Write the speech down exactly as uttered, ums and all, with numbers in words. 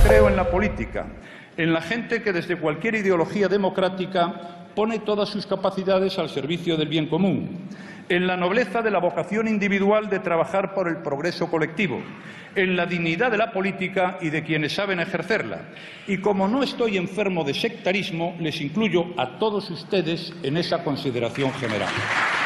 creo en la política, en la gente que desde cualquier ideología democrática pone todas sus capacidades al servicio del bien común, en la nobleza de la vocación individual de trabajar por el progreso colectivo, en la dignidad de la política y de quienes saben ejercerla. Y como no estoy enfermo de sectarismo, les incluyo a todos ustedes en esa consideración general.